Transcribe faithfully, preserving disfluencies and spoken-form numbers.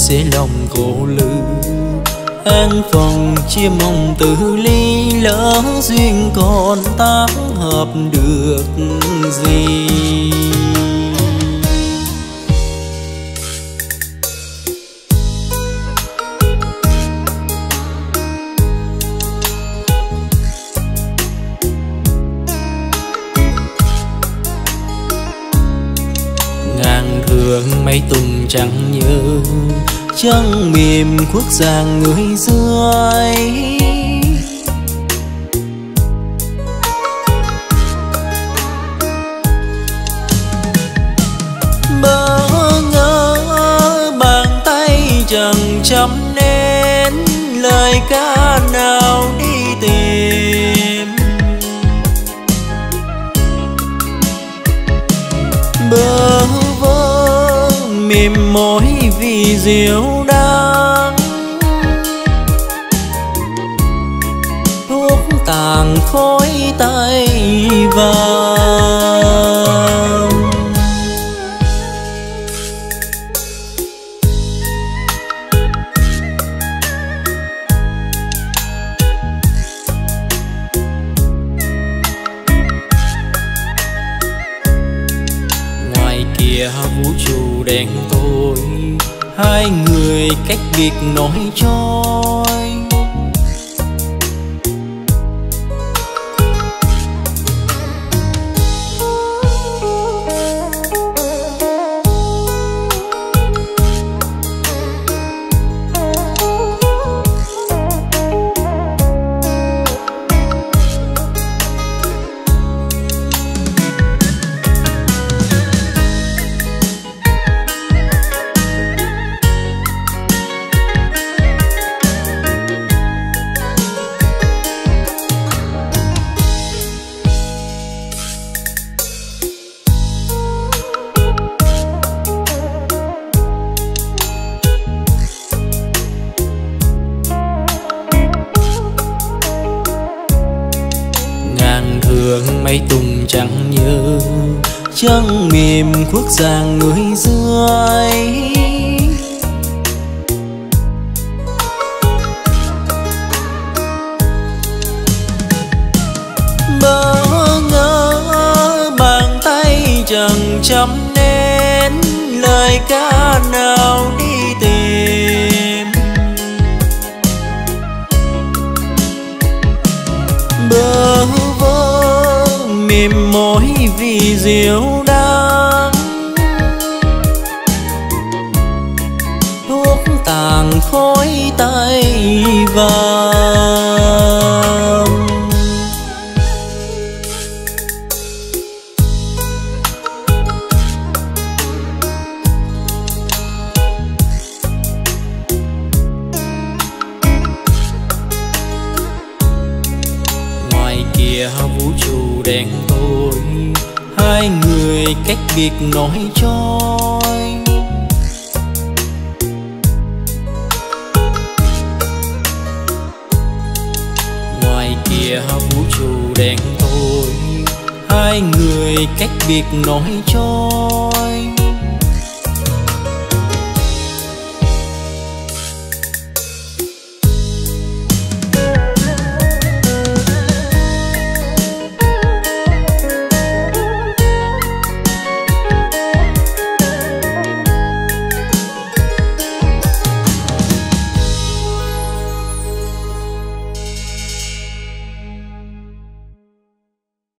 sẽ lòng khổ lữ. An phòng chia mong từ ly, lỡ duyên còn tác hợp được gì. Ngàn thương mấy tùng chẳng nhớ, chân mềm khuất giang người dưới. Bỡ ngỡ bàn tay chẳng chăm nên lời ca nào đi tìm. Bơ vơ mềm mỏi vì rượu đắng, thuốc tàn khói tay vàng. Ngoài kia vũ trụ đen tối, hai người cách biệt nổi trôi. Mấy tùng chẳng nhớ, chân mềm khuất giang người dưới. Bỡ ngỡ bàn tay chẳng chăm nên lời ca nào đi tìm. Bơ mềm mỏi vì rượu đắng, thuốc tàn khói tay vàng. Ngoài kia vũ trụ đen tối, hai người cách biệt nổi trôi. Ngoài kia vũ trụ đen tối, hai người cách biệt nổi trôi.